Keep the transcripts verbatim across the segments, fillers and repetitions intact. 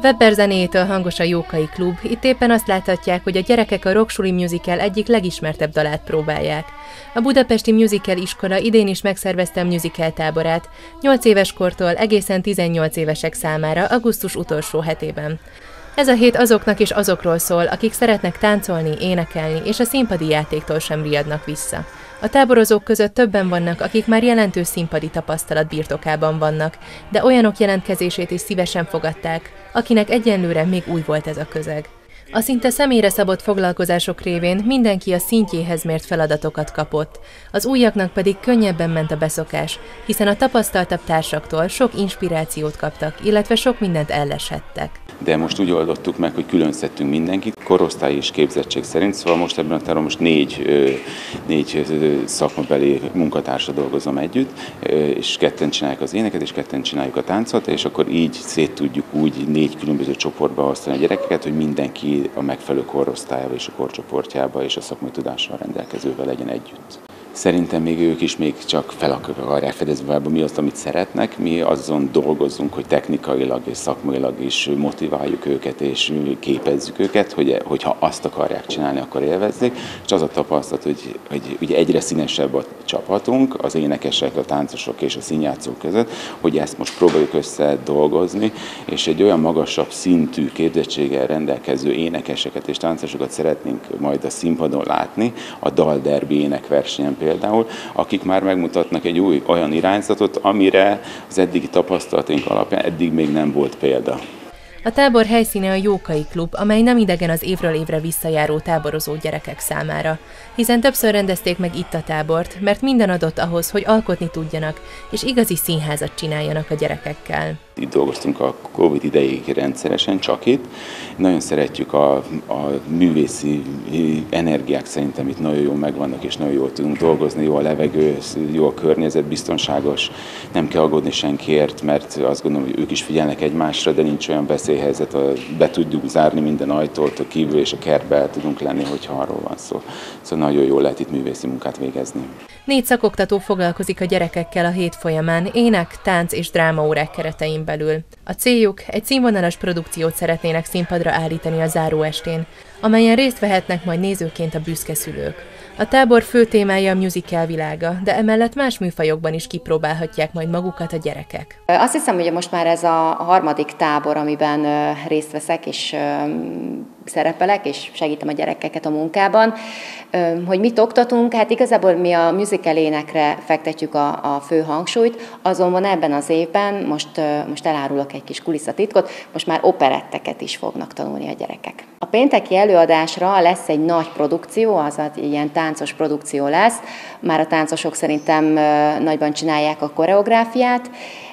Webber zenéjétől hangos a Jókai Klub, itt éppen azt láthatják, hogy a gyerekek a Rocksuli Musical egyik legismertebb dalát próbálják. A Budapesti Musical Iskola idén is megszervezte a musical táborát, nyolc éves kortól egészen tizennyolc évesek számára augusztus utolsó hetében. Ez a hét azoknak és azokról szól, akik szeretnek táncolni, énekelni, és a színpadi játéktól sem riadnak vissza. A táborozók között többen vannak, akik már jelentős színpadi tapasztalat birtokában vannak, de olyanok jelentkezését is szívesen fogadták, akinek egyenlőre még új volt ez a közeg. A szinte személyre szabott foglalkozások révén mindenki a szintjéhez mért feladatokat kapott, az újaknak pedig könnyebben ment a beszokás, hiszen a tapasztaltabb társaktól sok inspirációt kaptak, illetve sok mindent elleshettek. De most úgy oldottuk meg, hogy külön szedtünk mindenkit, korosztály és képzettség szerint, szóval most ebben a táron most négy, négy szakmabeli munkatársa dolgozom együtt, és ketten csinálják az éneket, és ketten csináljuk a táncot, és akkor így szét tudjuk úgy négy különböző csoportba osztani a gyerekeket, hogy mindenki a megfelelő korosztályába és a korcsoportjába és a szakmai tudással rendelkezővel legyen együtt. Szerintem még ők is még csak fel akarják fedezni, mi azt, amit szeretnek. Mi azon dolgozunk, hogy technikailag és szakmailag is motiváljuk őket és képezzük őket, hogy, hogyha azt akarják csinálni, akkor élvezzék. És az a tapasztalat, hogy, hogy ugye egyre színesebb a csapatunk, az énekesek, a táncosok és a színjátszók között, hogy ezt most próbáljuk összedolgozni, és egy olyan magasabb szintű képzettséggel rendelkező énekeseket és táncosokat szeretnénk majd a színpadon látni, a dalderbi énekversenyen például, akik már megmutatnak egy új olyan irányzatot, amire az eddigi tapasztalataink alapján eddig még nem volt példa. A tábor helyszíne a Jókai Klub, amely nem idegen az évről évre visszajáró táborozó gyerekek számára, hiszen többször rendezték meg itt a tábort, mert minden adott ahhoz, hogy alkotni tudjanak, és igazi színházat csináljanak a gyerekekkel. Itt dolgoztunk a Covid idejéig rendszeresen, csak itt. Nagyon szeretjük a, a művészi energiák, szerintem itt nagyon jól megvannak, és nagyon jól tudunk dolgozni, jó a levegő, jó a környezet, biztonságos, nem kell aggódni senkiért, mert azt gondolom, hogy ők is figyelnek egymásra, de nincs olyan beszélyhelyzet, be tudjuk zárni minden ajtót, a kívül és a kertbe el tudunk lenni, hogyha arról van szó. Szóval nagyon jól lehet itt művészi munkát végezni. Négy szakoktató foglalkozik a gyerekekkel a hét folyamán, ének, tánc és drámaórák keretein belül. A céljuk, egy színvonalas produkciót szeretnének színpadra állítani a záróestén, amelyen részt vehetnek majd nézőként a büszke szülők. A tábor fő témája a musical világa, de emellett más műfajokban is kipróbálhatják majd magukat a gyerekek. Azt hiszem, hogy most már ez a harmadik tábor, amiben részt veszek és szerepelek, és segítem a gyerekeket a munkában. Hogy mit oktatunk? Hát igazából mi a musical énekre fektetjük a, a fő hangsúlyt, azonban ebben az évben, most, most elárulok egy kis kulisszatitkot, most már operetteket is fognak tanulni a gyerekek. A pénteki előadásra lesz egy nagy produkció, az egy ilyen táncos produkció lesz. Már a táncosok szerintem nagyban csinálják a koreográfiát.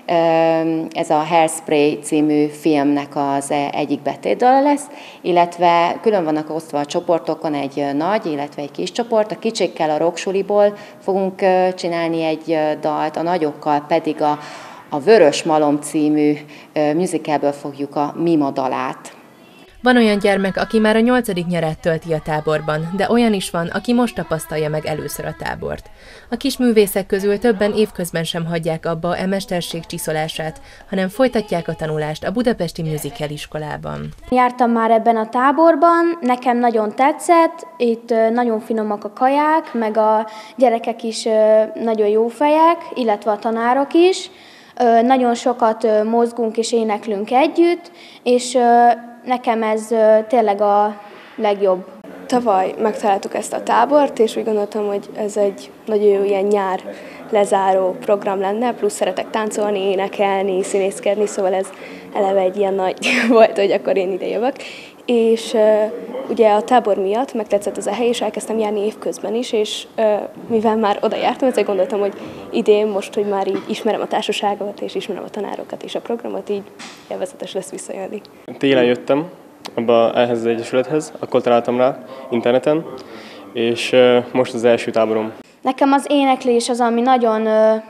Ez a Hairspray című filmnek az egyik betétdala lesz, illetve külön vannak osztva a csoportokon egy nagy, illetve egy kis csoport. A kicsikkel a Rocksuliból fogunk csinálni egy dalt, a nagyokkal pedig a, a Vörös Malom című musicalből fogjuk a Mima dalát. Van olyan gyermek, aki már a nyolcadik nyarát tölti a táborban, de olyan is van, aki most tapasztalja meg először a tábort. A kis művészek közül többen évközben sem hagyják abba e mesterség csiszolását, hanem folytatják a tanulást a Budapesti Musical Iskolában. Jártam már ebben a táborban, nekem nagyon tetszett, itt nagyon finomak a kaják, meg a gyerekek is nagyon jó fejek, illetve a tanárok is. Nagyon sokat mozgunk és éneklünk együtt, és nekem ez tényleg a legjobb. Tavaly megtaláltuk ezt a tábort, és úgy gondoltam, hogy ez egy nagyon jó ilyen nyár lezáró program lenne, plusz szeretek táncolni, énekelni, színészkedni, szóval ez eleve egy ilyen nagy volt, hogy akkor én ide jövök. És uh, ugye a tábor miatt megtetszett az a hely, és elkezdtem járni évközben is, és uh, mivel már oda jártam, ezért gondoltam, hogy idén most, hogy már így ismerem a társaságot, és ismerem a tanárokat és a programot, így élvezetes lesz visszajönni. Télen jöttem abba, ehhez az egyesülethez, akkor találtam rá interneten, és uh, most az első táborom. Nekem az éneklés az, ami nagyon uh,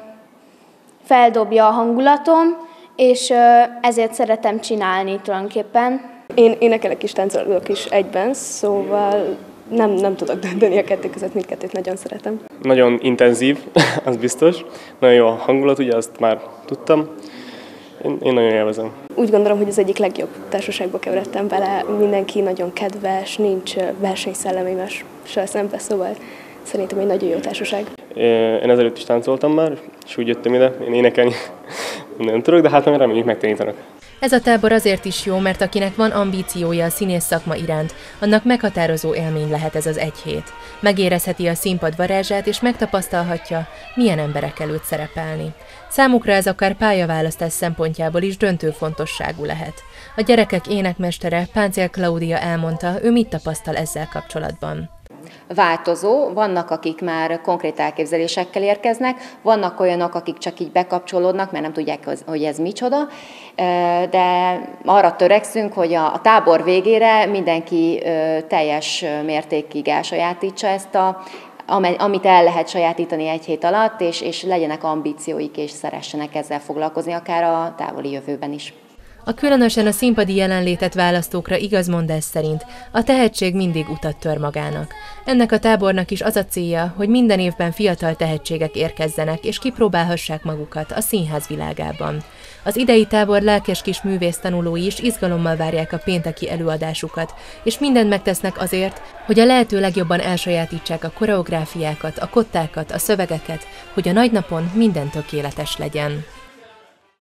feldobja a hangulatom, és uh, ezért szeretem csinálni tulajdonképpen. Én énekelek is, táncolok is egyben, szóval nem, nem tudok dönteni a kettő között, mindkettőt nagyon szeretem. Nagyon intenzív, az biztos. Nagyon jó a hangulat, ugye azt már tudtam. Én, én nagyon élvezem. Úgy gondolom, hogy az egyik legjobb társaságba keveredtem bele. Mindenki nagyon kedves, nincs versenyszellem egymással szembe, szóval szerintem egy nagyon jó társaság. Én ezelőtt is táncoltam már, és úgy jöttem ide, én énekelni nem tudok, de hát nem reméljük megtanítanak. Ez a tábor azért is jó, mert akinek van ambíciója a színész szakma iránt, annak meghatározó élmény lehet ez az egy hét. Megérezheti a színpad varázsát, és megtapasztalhatja, milyen emberek előtt szerepelni. Számukra ez akár pályaválasztás szempontjából is döntő fontosságú lehet. A gyerekek énekmestere, Páncél Klaudia elmondta, ő mit tapasztal ezzel kapcsolatban. Változó, vannak, akik már konkrét elképzelésekkel érkeznek, vannak olyanok, akik csak így bekapcsolódnak, mert nem tudják, hogy ez micsoda, de arra törekszünk, hogy a tábor végére mindenki teljes mértékig elsajátítsa ezt a amit el lehet sajátítani egy hét alatt, és, és legyenek ambícióik, és szeressenek ezzel foglalkozni, akár a távoli jövőben is. A különösen a színpadi jelenlétet választókra igazmondás szerint a tehetség mindig utat tör magának. Ennek a tábornak is az a célja, hogy minden évben fiatal tehetségek érkezzenek és kipróbálhassák magukat a színház világában. Az idei tábor lelkes kis művész tanulói is izgalommal várják a pénteki előadásukat, és mindent megtesznek azért, hogy a lehető legjobban elsajátítsák a koreográfiákat, a kottákat, a szövegeket, hogy a nagynapon minden tökéletes legyen.